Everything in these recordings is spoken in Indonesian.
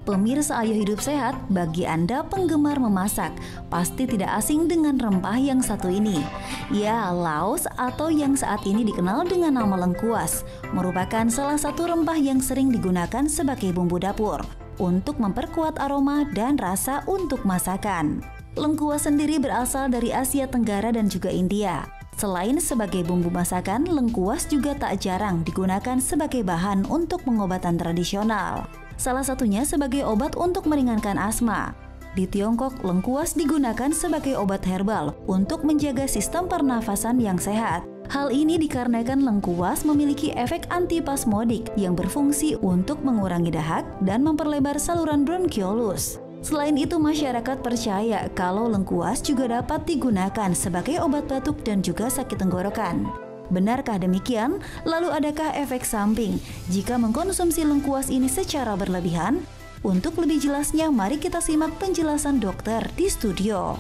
Pemirsa Ayo Hidup Sehat, bagi Anda penggemar memasak, pasti tidak asing dengan rempah yang satu ini. Ya, laos atau yang saat ini dikenal dengan nama lengkuas, merupakan salah satu rempah yang sering digunakan sebagai bumbu dapur untuk memperkuat aroma dan rasa untuk masakan. Lengkuas sendiri berasal dari Asia Tenggara dan juga India. Selain sebagai bumbu masakan, lengkuas juga tak jarang digunakan sebagai bahan untuk pengobatan tradisional. Salah satunya sebagai obat untuk meringankan asma. Di Tiongkok, lengkuas digunakan sebagai obat herbal untuk menjaga sistem pernafasan yang sehat. Hal ini dikarenakan lengkuas memiliki efek antispasmodik yang berfungsi untuk mengurangi dahak dan memperlebar saluran bronkiolus. Selain itu, masyarakat percaya kalau lengkuas juga dapat digunakan sebagai obat batuk dan juga sakit tenggorokan. Benarkah demikian? Lalu adakah efek samping jika mengkonsumsi lengkuas ini secara berlebihan? Untuk lebih jelasnya, mari kita simak penjelasan dokter di studio.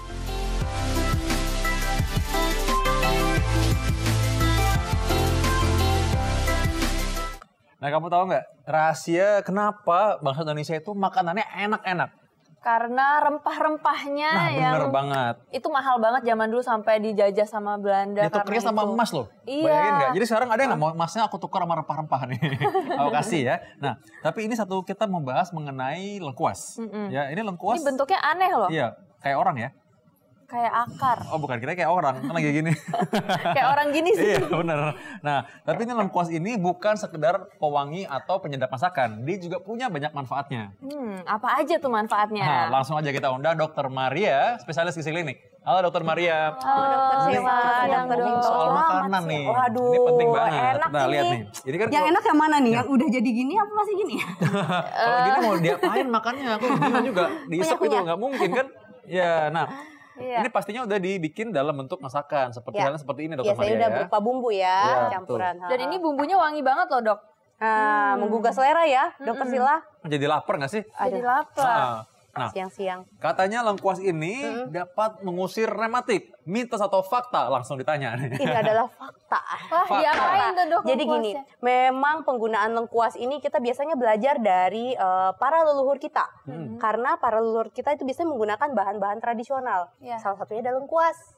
Nah, kamu tahu nggak rahasia kenapa bangsa Indonesia itu makanannya enak-enak? Karena rempah-rempahnya bener banget. Itu mahal banget zaman dulu sampai dijajah sama Belanda. Ditukernya sama emas loh. Iya. Bayangin nggak? Jadi sekarang ada yang nggak mau emasnya aku tukar sama rempah-rempah nih. Aku kasih ya. Nah, tapi ini kita membahas mengenai lengkuas. Ya, ini lengkuas. Ini bentuknya aneh loh. Iya, kayak orang ya. Kayak akar. Oh bukan, kita kayak orang, kan lagi gini. Kayak orang gini sih. Iya bener. Nah, tapi ini lengkuas ini bukan sekedar pewangi atau penyedap masakan. Dia juga punya banyak manfaatnya. Apa aja tuh manfaatnya? Nah, langsung aja kita undang Dokter Maria, spesialis gizi klinik. Halo Dokter Maria. Halo Dokter Sila. Yang ngomong soal makanan nih. Waduh, ini penting banget. enak Nah, lihat nih. Ini kan yang enak yang mana nih? Yang udah jadi gini apa masih gini? Kalau gini mau diapain makannya? Aku bingung juga. Diisep itu nggak mungkin kan? Ya, nah. Iya. Ini pastinya udah dibikin dalam bentuk masakan seperti halnya seperti ini Dokter Maria. Biasanya udah berupa bumbu ya, campuran. Dan ini bumbunya wangi banget loh dok. Menggugah selera ya, Dokter Sila. Jadi lapar nggak sih? Jadi lapar. Nah, siang-siang. Katanya lengkuas ini dapat mengusir rematik. Mitos atau fakta? Langsung ditanya nih. Ini adalah fakta. Wah, diapain tuh dok? Jadi gini, memang penggunaan lengkuas ini kita biasanya belajar dari para leluhur kita. Karena para leluhur kita itu biasanya menggunakan bahan-bahan tradisional. Salah satunya adalah lengkuas.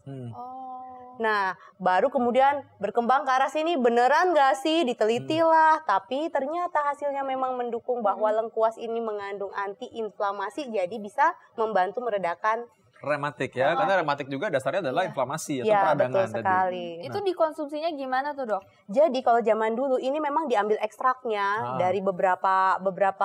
Nah, baru kemudian berkembang ke arah sini, beneran nggak sih? Diteliti lah, tapi ternyata hasilnya memang mendukung bahwa lengkuas ini mengandung antiinflamasi, jadi bisa membantu meredakan rematik ya, karena rematik juga dasarnya adalah inflamasi atau ya, peradangan. betul sekali. Tadi. Itu dikonsumsinya gimana tuh dok? Jadi kalau zaman dulu ini memang diambil ekstraknya dari beberapa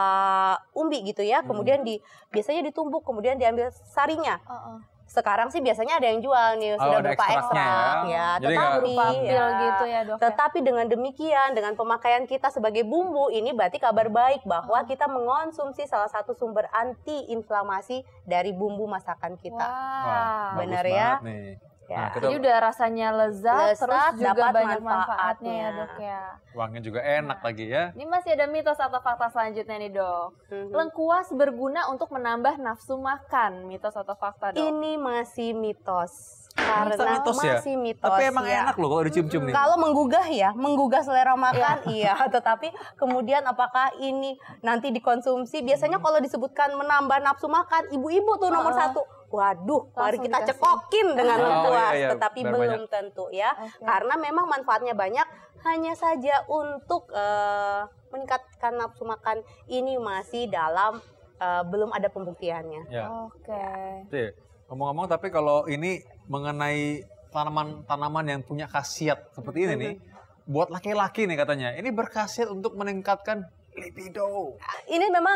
umbi gitu ya, kemudian biasanya ditumbuk, kemudian diambil sarinya. Sekarang sih biasanya ada yang jual nih sudah berupa ekstrak ya, tetapi gitu ya dok. Tetapi dengan demikian, dengan pemakaian kita sebagai bumbu ini berarti kabar baik bahwa kita mengonsumsi salah satu sumber anti-inflamasi dari bumbu masakan kita. Wah, benar ya. Nah, jadi udah rasanya lezat terus juga dapat banyak manfaatnya ya dok ya. Wanginya juga enak lagi ya. Ini masih ada mitos atau fakta selanjutnya nih dok. Lengkuas berguna untuk menambah nafsu makan. Mitos atau fakta dok? Ini masih mitos. Karena masih mitos. Tapi emang enak loh kalau dicium-cium nih. Kalau menggugah selera makan iya. Tetapi kemudian apakah ini nanti dikonsumsi? Biasanya kalau disebutkan menambah nafsu makan, ibu-ibu tuh nomor satu. Waduh, mari kita cekokin dengan lengkuas. Tetapi belum tentu ya. Karena memang manfaatnya banyak. Hanya saja untuk meningkatkan nafsu makan ini masih dalam belum ada pembuktiannya. Ya. Oke. Ngomong-ngomong, tapi kalau ini mengenai tanaman-tanaman yang punya khasiat seperti ini nih, buat laki-laki nih katanya, ini berkhasiat untuk meningkatkan libido. Ini memang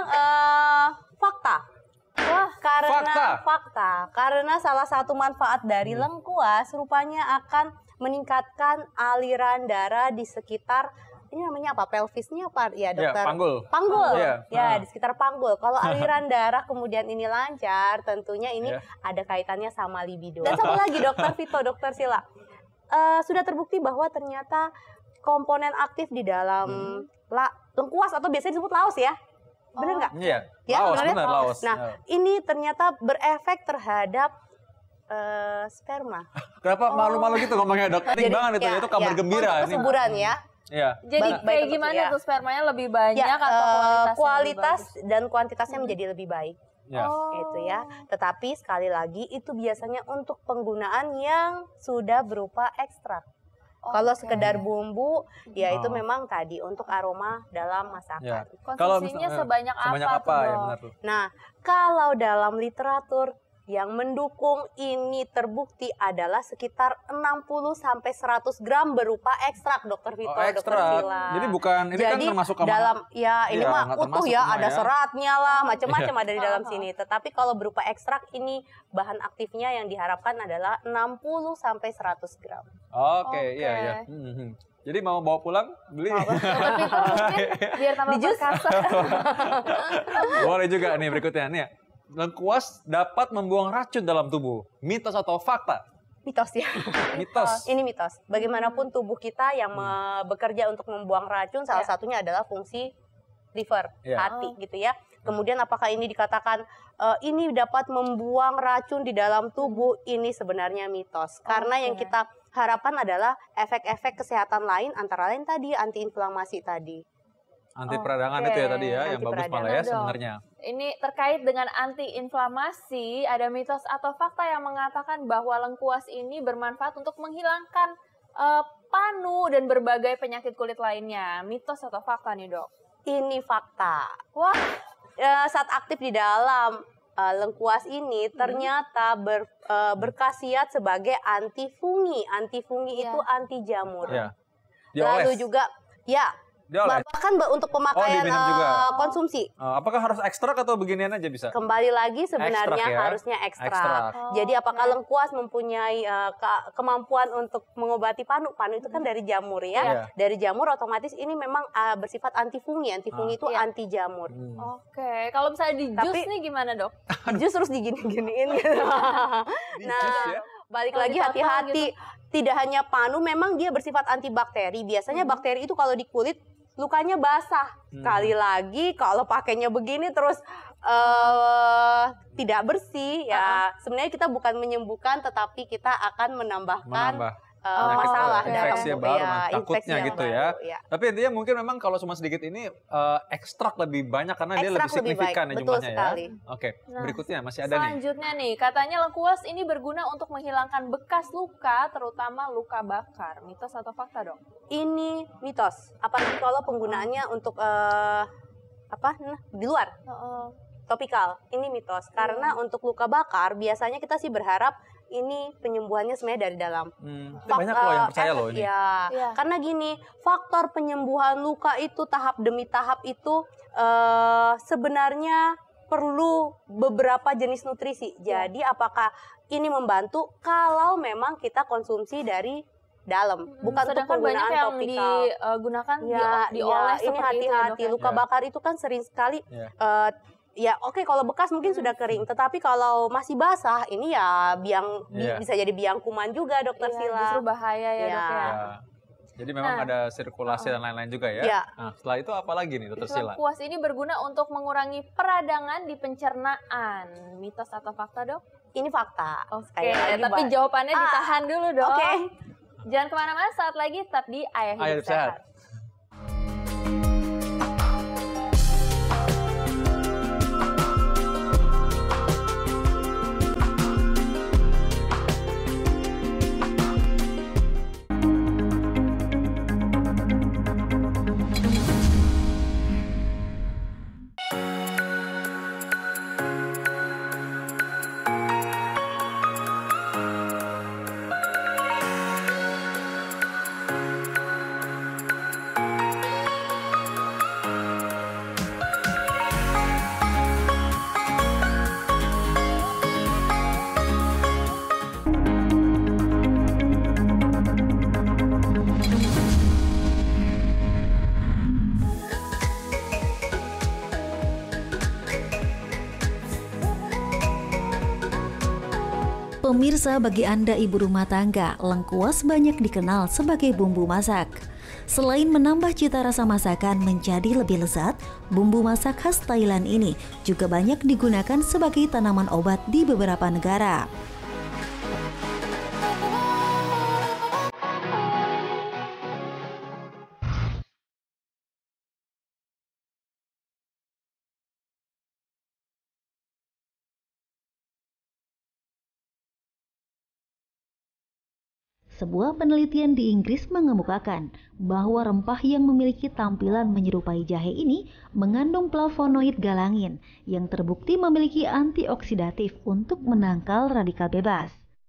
fakta. Karena salah satu manfaat dari lengkuas rupanya akan meningkatkan aliran darah di sekitar ini namanya apa? Pelvisnya apa? Ya dokter. Panggul. Ya, di sekitar panggul. Kalau aliran darah kemudian ini lancar, tentunya ini ada kaitannya sama libido. Dan satu lagi Dokter Vito, Dokter Sila. Sudah terbukti bahwa ternyata komponen aktif di dalam lengkuas atau biasanya disebut laos ya. Benar nggak? Iya. Ya, benar laos. Nah, ini ternyata berefek terhadap sperma. Kenapa malu-malu gitu ngomongnya dok? Penting banget itu kabar gembira. Untuk kesuburan ya. Iya. Jadi Baik kayak untuk- gimana ya. tuh spermanya lebih banyak Ya, atau kualitasnya kualitas lebih bagus? dan kuantitasnya menjadi lebih baik. Ya. Oh. Itu ya. Tetapi sekali lagi itu biasanya untuk penggunaan yang sudah berupa ekstrak. Kalau Oke. sekedar bumbu, ya itu Oh. memang tadi untuk aroma dalam Ya. masakan. Kalau Konsumsinya misalnya- sebanyak apa tuh, ya Dok? benar tuh. Nah, kalau dalam literatur yang mendukung ini terbukti adalah sekitar 60 sampai 100 gram berupa ekstrak, Dokter Vito, Oh, Dokter ekstrak. Sila. Jadi bukan ini kan Jadi termasuk ke dalam ya ini Iya, mah nggak utuh termasuk ya, semua ada ya. seratnya lah, macam-macam Iya. ada di dalam sini. Tetapi kalau berupa ekstrak ini bahan aktifnya yang diharapkan adalah 60 sampai 100 gram. Oke, iya Oke. ya. Jadi mau bawa pulang beli. Dokter Vito mungkin biar tambah Di jus. perkasa. Boleh juga nih berikutnya nih. Lengkuas dapat membuang racun dalam tubuh. Mitos atau fakta? Mitos ya. Mitos. Ini mitos. Bagaimanapun tubuh kita yang bekerja untuk membuang racun, salah Ya. satunya adalah fungsi liver, Ya. hati gitu ya. Kemudian apakah ini dikatakan ini dapat membuang racun di dalam tubuh? Ini sebenarnya mitos. Karena yang Oke. kita harapkan adalah efek-efek kesehatan lain, antara lain tadi antiinflamasi tadi. Anti peradangan Oke. itu ya tadi ya, yang Anti bagus malah ya peradangan dong. sebenarnya. Ini terkait dengan antiinflamasi, ada mitos atau fakta yang mengatakan bahwa lengkuas ini bermanfaat untuk menghilangkan panu dan berbagai penyakit kulit lainnya. Mitos atau fakta nih, Dok? Ini fakta. Wah, Saat aktif di dalam lengkuas ini ternyata berkhasiat sebagai antifungi. Antifungi Iya. itu anti jamur. Ya. Lalu Dioles. juga ya Dioles. bahkan untuk pemakaian diminum juga. konsumsi. Apakah harus ekstrak atau beginian aja bisa? Kembali lagi sebenarnya Ekstrak ya. harusnya ekstrak. Ekstrak. Jadi apakah oke. lengkuas mempunyai kemampuan untuk mengobati panu? Panu itu kan dari jamur ya. Iya. Dari jamur otomatis ini memang bersifat antifungi. Antifungi itu Iya. anti jamur. Oke. Kalau misalnya di jus Tapi- nih gimana, Dok? Jus terus digini-giniin gitu. Di Nah, jus ya? balik Kalau lagi dipotong hati-hati. Tidak hanya panu, memang dia bersifat antibakteri. Biasanya bakteri itu kalau di kulit lukanya basah. Sekali lagi kalau pakainya begini terus tidak bersih ya. Sebenarnya kita bukan menyembuhkan, tetapi kita akan menambahkan Menambah. masalah oke. dalam Infeksi baru, infeksi takutnya yang gitu baru, ya. Tapi intinya mungkin memang kalau cuma sedikit ini ekstrak lebih banyak karena dia lebih Ekstrak lebih signifikan baik, ya betul jumlahnya sekali. ya. Oke, Nah, berikutnya masih ada nih. Selanjutnya nih, katanya lengkuas ini berguna untuk menghilangkan bekas luka, terutama luka bakar. Mitos atau fakta, Dok? Ini mitos. Apalagi kalau penggunaannya untuk di luar. Topikal, ini mitos. Karena untuk luka bakar biasanya kita sih berharap ini penyembuhannya sebenarnya dari dalam. Ini banyak loh yang percaya loh ini. Ya, Iya. karena gini, faktor penyembuhan luka itu tahap demi tahap itu sebenarnya perlu beberapa jenis nutrisi. Iya. Jadi apakah ini membantu kalau memang kita konsumsi dari dalam, bukan untuk Sedangkan banyak penggunaan yang topikal. digunakan Ya, dioles ini seperti itu ya, hati-hati. Dok, ya? Luka Ya. bakar itu kan sering sekali Ya. ya oke, kalau bekas mungkin sudah kering, tetapi kalau masih basah ini ya Iya. bisa jadi biang kuman juga, Dokter Iya, Sila. justru bahaya ya, Iya. Dok ya. Ya. Jadi memang Nah. ada sirkulasi dan lain-lain juga ya. Ya. Nah, setelah itu apa lagi nih Dokter Sila? Lengkuas ini berguna untuk mengurangi peradangan di pencernaan. Mitos atau fakta, Dok? Ini fakta. Oke, Sekali lagi, tapi Mbak. jawabannya ditahan dulu, Dok. Oke. Jangan kemana-mana, saat lagi tetap di Ayah Ayah Hidup Hidup Sehat. Sehat. Pemirsa, bagi Anda ibu rumah tangga, lengkuas banyak dikenal sebagai bumbu masak. Selain menambah cita rasa masakan menjadi lebih lezat, bumbu masak khas Thailand ini juga banyak digunakan sebagai tanaman obat di beberapa negara. Sebuah penelitian di Inggris mengemukakan bahwa rempah yang memiliki tampilan menyerupai jahe ini mengandung flavonoid galangin yang terbukti memiliki antioksidatif untuk menangkal radikal bebas.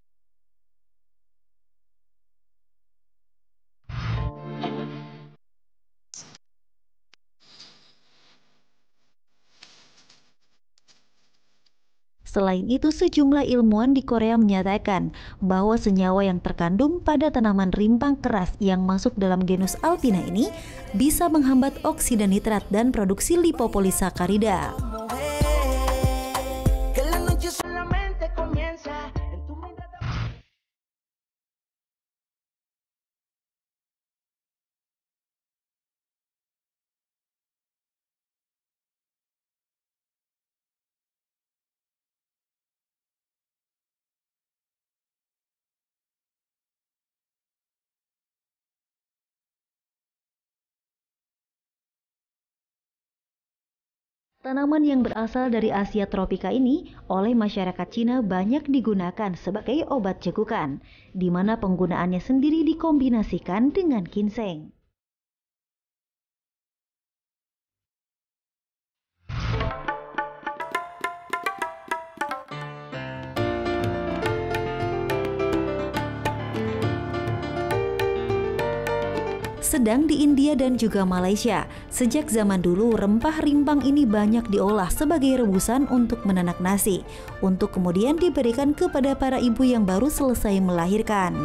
Selain itu, sejumlah ilmuwan di Korea menyatakan bahwa senyawa yang terkandung pada tanaman rimpang keras yang masuk dalam genus Alpina ini bisa menghambat oksida nitrat dan produksi lipopolisakarida. Tanaman yang berasal dari Asia tropika ini oleh masyarakat Cina banyak digunakan sebagai obat cekukan, di mana penggunaannya sendiri dikombinasikan dengan ginseng. Sedang di India dan juga Malaysia, sejak zaman dulu rempah rimpang ini banyak diolah sebagai rebusan untuk menanak nasi, untuk kemudian diberikan kepada para ibu yang baru selesai melahirkan.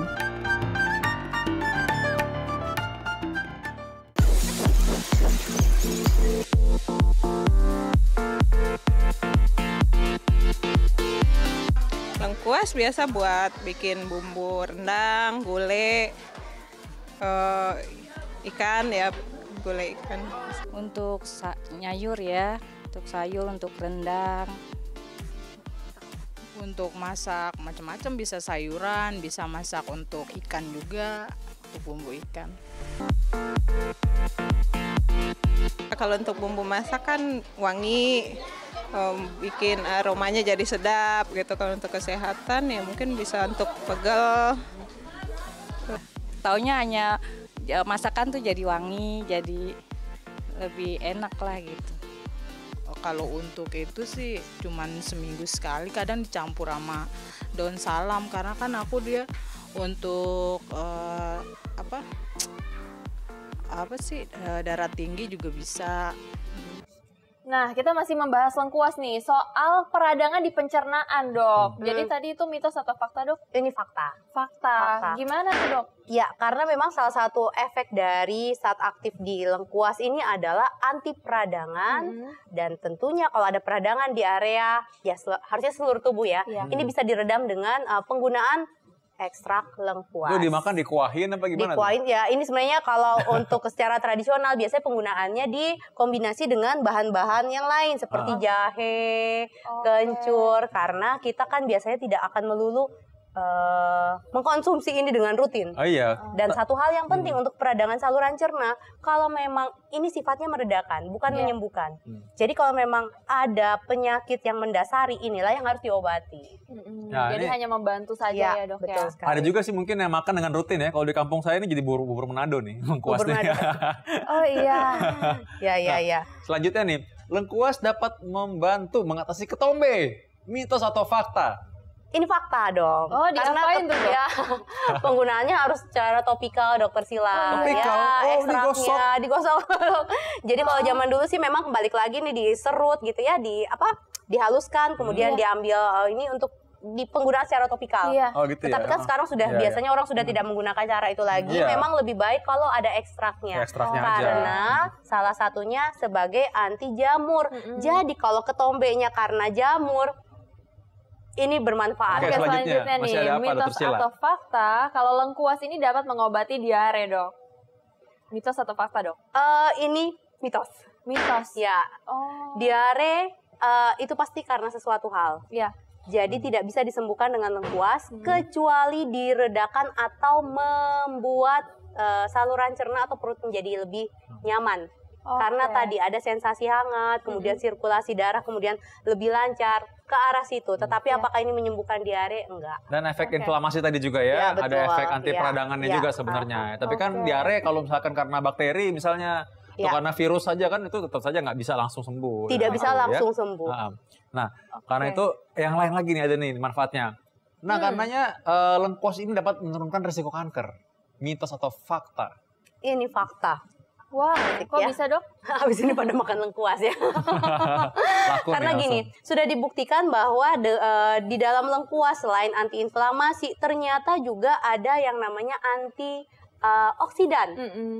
Lengkuas biasa buat bikin bumbu rendang, gulai, ikan ya, gulai ikan. Untuk nyayur ya, untuk sayur, untuk rendang. Untuk masak macam-macam, bisa sayuran, bisa masak untuk ikan juga, untuk bumbu ikan. Kalau untuk bumbu masak kan wangi, bikin aromanya jadi sedap gitu. Kalau untuk kesehatan ya mungkin bisa untuk pegel. Taunya hanya masakan tuh jadi wangi, jadi lebih enak lah gitu. Kalau untuk itu sih cuman seminggu sekali, kadang dicampur sama daun salam karena kan aku dia untuk darah tinggi juga bisa. Nah, kita masih membahas lengkuas nih, soal peradangan di pencernaan, Dok. Jadi tadi itu mitos atau fakta, Dok? Ini fakta. Fakta. Gimana tuh, Dok? Ya, karena memang salah satu efek dari saat aktif di lengkuas ini adalah anti peradangan, dan tentunya kalau ada peradangan di area ya harusnya seluruh tubuh ya. Ini bisa diredam dengan penggunaan ekstrak lengkuas. Itu dimakan dikuahin apa gimana? Dikuahin ya, ini sebenarnya kalau untuk secara tradisional biasanya penggunaannya dikombinasi dengan bahan-bahan yang lain seperti jahe, kencur, karena kita kan biasanya tidak akan melulu mengkonsumsi ini dengan rutin. Oh iya. Dan satu hal yang penting untuk peradangan saluran cerna, kalau memang ini sifatnya meredakan, bukan menyembuhkan. Jadi kalau memang ada penyakit yang mendasari, inilah yang harus diobati. Nah, jadi hanya membantu saja ya, Dok, betul ya. sekali. Ada juga sih mungkin yang makan dengan rutin ya. Kalau di kampung saya ini jadi bubur Manado nih, lengkuas Bubur nih. Manado. Oh iya. Ya. Selanjutnya nih, lengkuas dapat membantu mengatasi ketombe. Mitos atau fakta? Ini fakta dong. Oh, diapain tuh, Dok? Ya, penggunaannya harus secara topikal, Dokter Sila. Topikal? Ya, Oh, digosok. Jadi kalau zaman dulu sih memang balik lagi nih diserut gitu ya, dihaluskan, kemudian diambil ini untuk di penggunaan secara topikal. Iya. Oh gitu ya. Tetapi kan sekarang sudah biasanya orang sudah tidak menggunakan cara itu lagi. Iya. Memang lebih baik kalau ada ekstraknya. Ekstraknya aja. Karena salah satunya sebagai anti jamur. Jadi kalau ketombenya karena jamur, ini bermanfaat. Oke, Oke, selanjutnya, selanjutnya masih nih, ada apa, mitos Dr. Sila? atau fakta, kalau lengkuas ini dapat mengobati diare, Dok. Mitos atau fakta, Dok? Ini mitos. Mitos. Ya, Oh. diare itu pasti karena sesuatu hal. Ya. Jadi tidak bisa disembuhkan dengan lengkuas kecuali diredakan atau membuat saluran cerna atau perut menjadi lebih nyaman. Karena tadi ada sensasi hangat, kemudian sirkulasi darah kemudian lebih lancar ke arah situ. Tetapi apakah ini menyembuhkan diare? Enggak. Dan efek inflamasi tadi juga ya, Ya, betul. ada efek anti Ya, peradangannya ya. juga sebenarnya. Tapi kan diare kalau misalkan karena bakteri misalnya atau Ya. karena virus saja kan itu tetap saja nggak bisa langsung sembuh. Tidak bisa Ya. langsung sembuh. Nah, karena itu yang lain lagi nih ada nih manfaatnya. Nah, karenanya lengkuas ini dapat menurunkan risiko kanker. Mitos atau fakta? Ini fakta. Wah, kok ya. bisa dok? Habis ini pada makan lengkuas ya. Laku Karena nih gini, langsung. sudah dibuktikan bahwa di dalam lengkuas selain antiinflamasi, ternyata juga ada yang namanya antioksidan.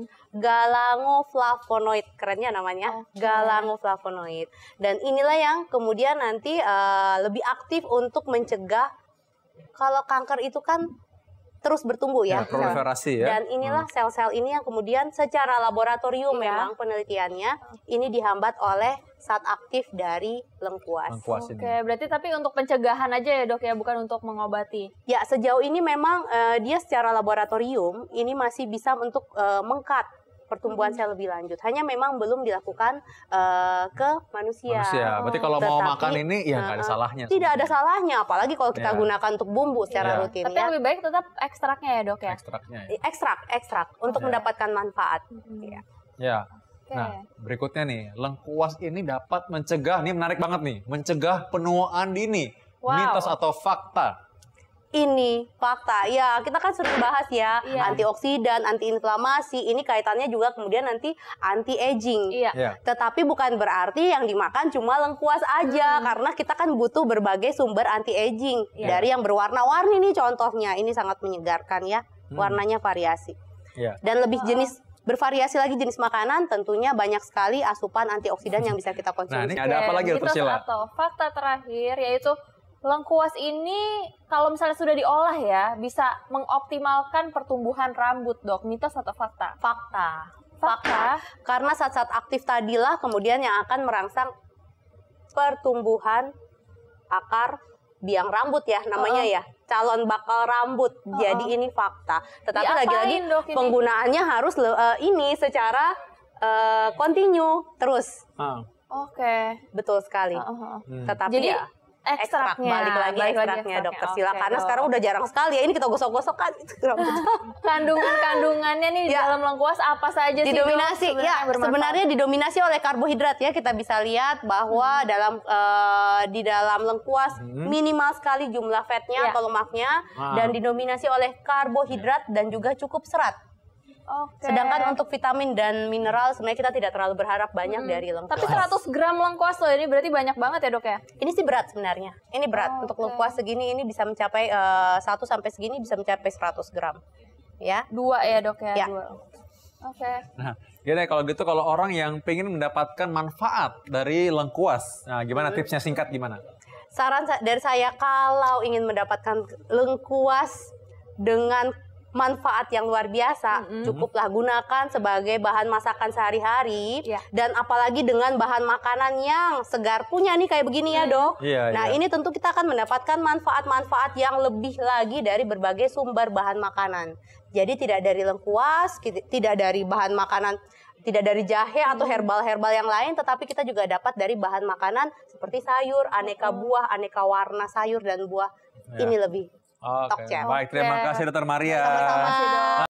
Galangoflavonoid, kerennya namanya, galangoflavonoid. Dan inilah yang kemudian nanti lebih aktif untuk mencegah kalau kanker itu kan terus bertumbuh ya. Proliferasi ya. Dan inilah sel-sel ini yang kemudian secara laboratorium memang penelitiannya ini dihambat oleh zat aktif dari lengkuas. Lengkuas ini. Oke, berarti tapi untuk pencegahan aja ya dok ya, bukan untuk mengobati. Ya, sejauh ini memang dia secara laboratorium ini masih bisa untuk mengkat pertumbuhan sel lebih lanjut. Hanya memang belum dilakukan ke manusia. Berarti kalau mau Tetapi, makan ini ya nggak ada salahnya. Tidak ada salahnya, apalagi kalau kita Ya. gunakan untuk bumbu secara Ya. rutin Tapi ya. lebih baik tetap ekstraknya ya dok ya. Ekstraknya ya. Ekstrak untuk Ya. mendapatkan manfaat. Ya. Ya. Oke. Nah, berikutnya nih, lengkuas ini dapat mencegah, ini menarik banget nih, mencegah penuaan dini. Wow. Mitos atau fakta? Ini fakta. Ya, kita kan sering bahas ya, Iya. antioksidan, antiinflamasi, ini kaitannya juga kemudian nanti anti-aging. Iya. Ya. Tetapi bukan berarti yang dimakan cuma lengkuas aja, karena kita kan butuh berbagai sumber anti-aging. Iya. Dari yang berwarna-warni nih contohnya, ini sangat menyegarkan ya, warnanya variasi. Ya. Dan lebih jenis, bervariasi lagi jenis makanan, tentunya banyak sekali asupan antioksidan yang bisa kita Nah, konsumsi. ini ada apa lagi mitos Sila? atau fakta terakhir yaitu lengkuas ini kalau misalnya sudah diolah ya bisa mengoptimalkan pertumbuhan rambut dok. Mitos atau fakta? Fakta. Karena zat-zat aktif tadilah kemudian yang akan merangsang pertumbuhan akar biang rambut ya namanya ya, calon bakal rambut. Jadi ini fakta. Tetapi Diapain, lagi-lagi Dok, ini? penggunaannya harus ini secara kontinu terus. Oke. Betul sekali. Tetapi Jadi ya ekstraknya balik lagi ekstraknya dokter Sila, karena sekarang udah jarang sekali ya ini kita gosok-gosok kan rambut. kandungannya nih di Ya. dalam lengkuas apa saja sih Dok, Didominasi sebenarnya ya, yang bermanfaat? sebenarnya didominasi oleh karbohidrat ya. Kita bisa lihat bahwa di dalam lengkuas minimal sekali jumlah fatnya Ya. atau lemaknya dan didominasi oleh karbohidrat dan juga cukup serat. Oke. Sedangkan untuk vitamin dan mineral sebenarnya kita tidak terlalu berharap banyak dari lengkuas. Tapi 100 gram lengkuas loh ini berarti banyak banget ya dok ya? Ini sih berat sebenarnya. Ini berat untuk lengkuas segini ini bisa mencapai 1 sampai segini bisa mencapai 100 gram. Ya. 2 ya dok ya? Ya. 2. Oke. Nah, gini kalau gitu kalau orang yang pengen mendapatkan manfaat dari lengkuas, nah gimana tipsnya singkat gimana? Saran dari saya kalau ingin mendapatkan lengkuas dengan manfaat yang luar biasa, cukuplah gunakan sebagai bahan masakan sehari-hari Ya. dan apalagi dengan bahan makanan yang segar punya nih kayak begini ya dok. Iya, Nah iya. ini tentu kita akan mendapatkan manfaat-manfaat yang lebih lagi dari berbagai sumber bahan makanan. Jadi tidak dari lengkuas, tidak dari bahan makanan, tidak dari jahe atau herbal-herbal yang lain, tetapi kita juga dapat dari bahan makanan seperti sayur, aneka buah, aneka warna sayur dan buah. Ya. Ini lebih Oke, Tok, Cel. baik terima Oke. kasih Dokter Maria. sama-sama.